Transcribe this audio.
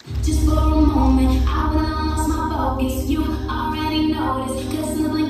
Just for a moment, I would've lost my focus. You already noticed, 'cause in the blink